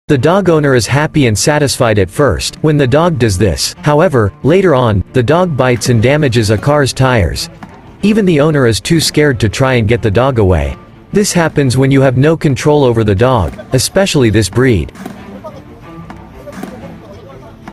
The dog owner is happy and satisfied at first when the dog does this. However, later on, the dog bites and damages a car's tires. Even the owner is too scared to try and get the dog away. This happens when you have no control over the dog, especially this breed.